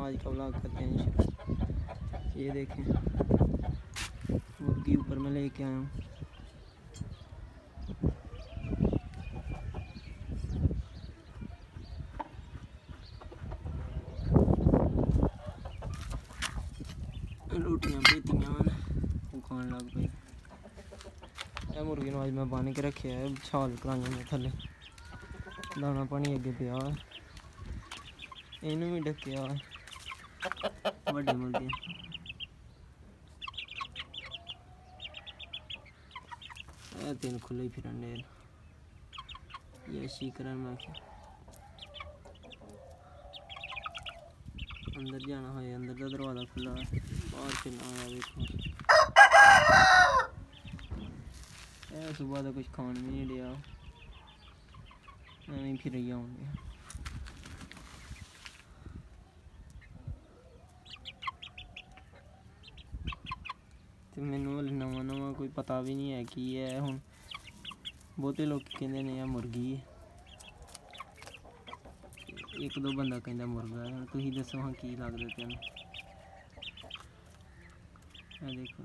आज का व्लॉग करते हैं इंशाल्लाह। ये देखें मुर्गी ऊपर में लेके आया हूँ। रोटियां बेतियां वो खान लग पई। यह मुर्गी नू अज मैं बन के रखे है छाल कराइया मैं थले दाना पानी अगे पिया इनू भी ढकिया वड्डी मुर्गी तीन खुले ही फिरन दे ये शीकरन मैं अंदर जाना है। अंदर का दरवाज़ा खुला है बाहर चलना है। देखो सुबह तो कुछ खाने भी नहीं दिया नहीं फिर ही आऊँगे। तो मैनू नवा नवा कोई पता भी नहीं है कि है हुण बहुते लोग कहते ने यह मुर्गी है एक दो बंदा कहता मुर्गा है। तुम दसो हाँ की लगता तेन देखो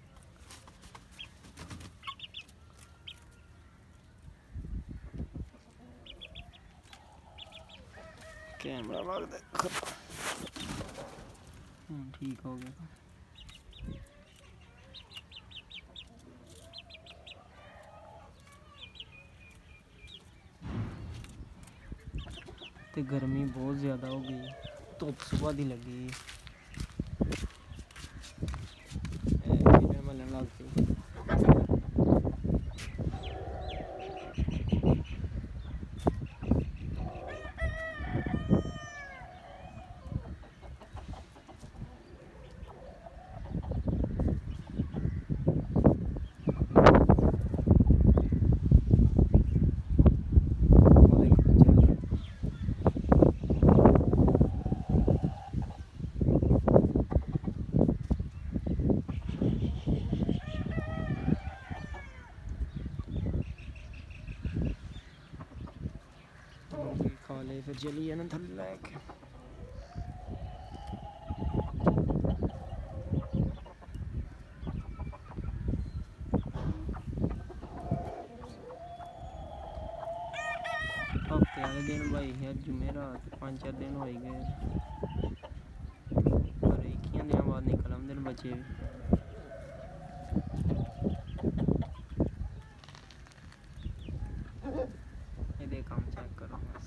कैमरा लगता ठीक हो गया। तो गर्मी बहुत ज़्यादा हो गई धुप सुबह दी लगी मलन लग पई। खा ले फिर चलिए ना थल्ले लेके हफ्ते वाले दिन भाई है जुमेरात 5-4 दिन हो गए पर एक ही दिन बाद निकल आते बच्चे भी। ये काम चेक करो बस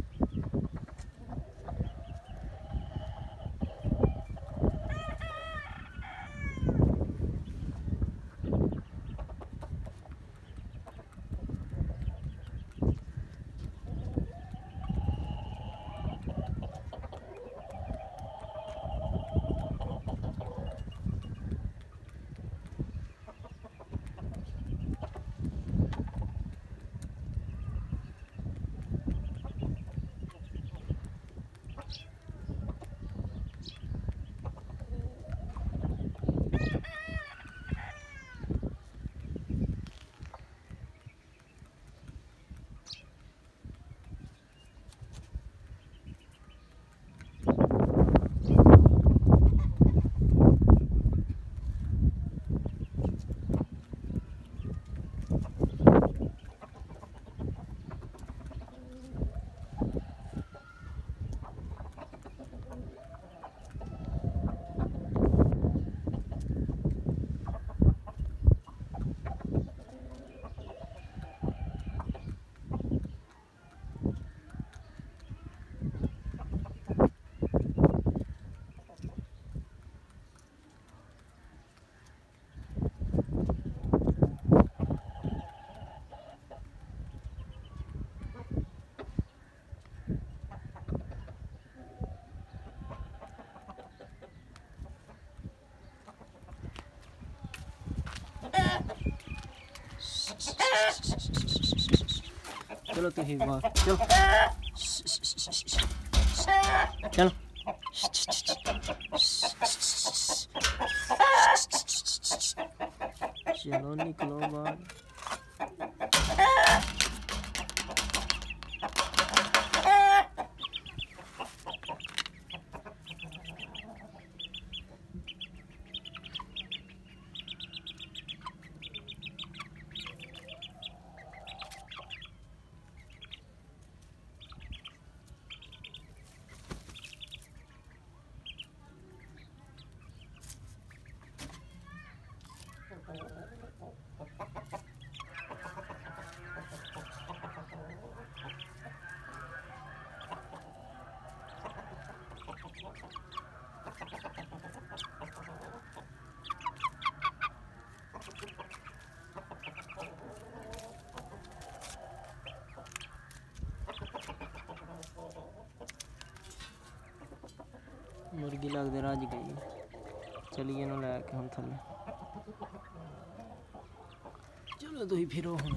चलो तो बाहर चलो चलो चलो निकलो बाहर। मुर्गी लगते रज गई चलिए ना लैके हम थले चलो तुम फिरो हम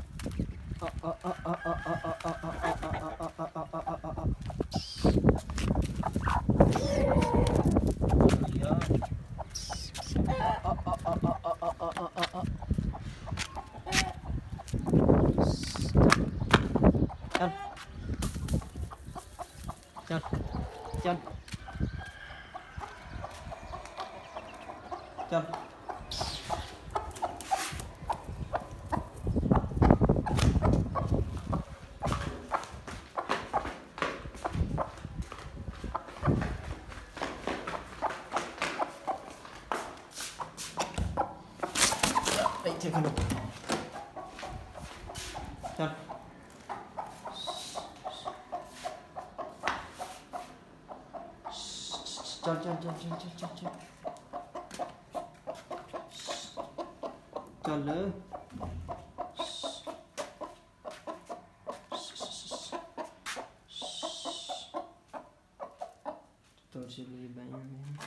चल चल चल ਇੱਥੇ ਖੜੋ ਚੱਲ ਚੱਲ ਚੱਲ ਚੱਲ ਚੱਲ ਚੱਲ ਚੱਲ ਚੱਲ ਚੱਲ तो चलिए भाई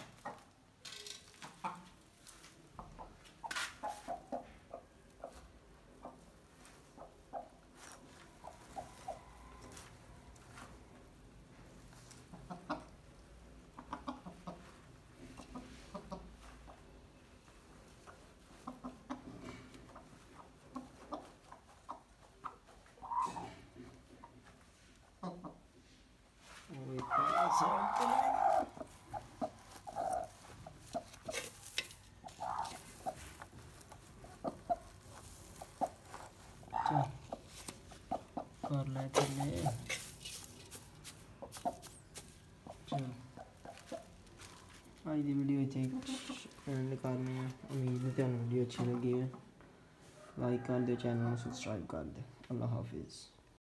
कर ले थले चल आज की वीडियो इतने एंड करनी है उम्मीद है तुहानू वीडियो अच्छी लगी है लाइक कर दो चैनल को सब्सक्राइब कर दे अल्लाह हाफिज़।